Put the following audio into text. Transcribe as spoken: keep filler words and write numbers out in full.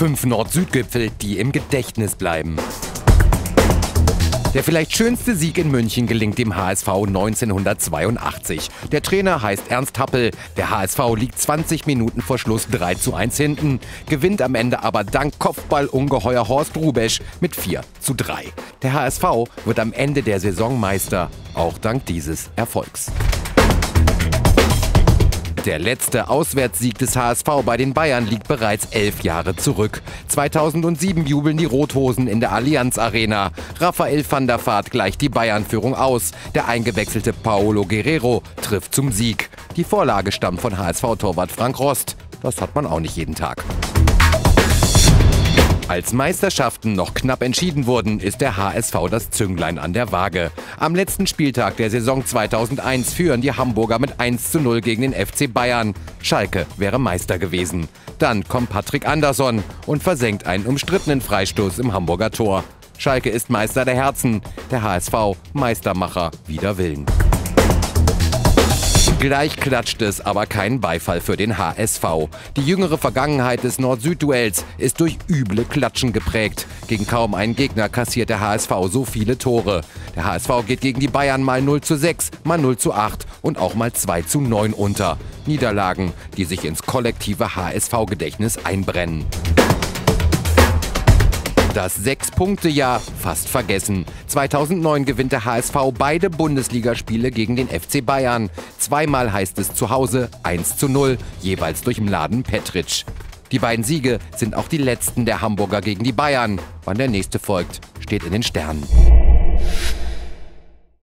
Fünf Nord-Süd-Gipfel, die im Gedächtnis bleiben. Der vielleicht schönste Sieg in München gelingt dem H S V neunzehnhundertzweiundachtzig. Der Trainer heißt Ernst Happel. Der H S V liegt zwanzig Minuten vor Schluss drei zu eins hinten, gewinnt am Ende aber dank Kopfballungeheuer Horst Hrubesch mit vier zu drei. Der H S V wird am Ende der Saison Meister, auch dank dieses Erfolgs. Der letzte Auswärtssieg des H S V bei den Bayern liegt bereits elf Jahre zurück. zweitausendsieben jubeln die Rothosen in der Allianz Arena. Raphael van der Vaart gleicht die Bayern-Führung aus. Der eingewechselte Paolo Guerrero trifft zum Sieg. Die Vorlage stammt von H S V-Torwart Frank Rost. Das hat man auch nicht jeden Tag. Als Meisterschaften noch knapp entschieden wurden, ist der H S V das Zünglein an der Waage. Am letzten Spieltag der Saison zweitausendeins führen die Hamburger mit eins zu null gegen den F C Bayern. Schalke wäre Meister gewesen. Dann kommt Patrick Andersson und versenkt einen umstrittenen Freistoß im Hamburger Tor. Schalke ist Meister der Herzen, der H S V Meistermacher wider Willen. Gleich klatscht es, aber kein Beifall für den H S V. Die jüngere Vergangenheit des Nord-Süd-Duells ist durch üble Klatschen geprägt. Gegen kaum einen Gegner kassiert der H S V so viele Tore. Der H S V geht gegen die Bayern mal null zu sechs, mal null zu acht und auch mal zwei zu neun unter. Niederlagen, die sich ins kollektive H S V-Gedächtnis einbrennen. Das Sechs-Punkte-Jahr fast vergessen. zweitausendneun gewinnt der H S V beide Bundesligaspiele gegen den F C Bayern. Zweimal heißt es zu Hause eins zu null, jeweils durch Mladen Petric. Die beiden Siege sind auch die letzten der Hamburger gegen die Bayern. Wann der nächste folgt, steht in den Sternen.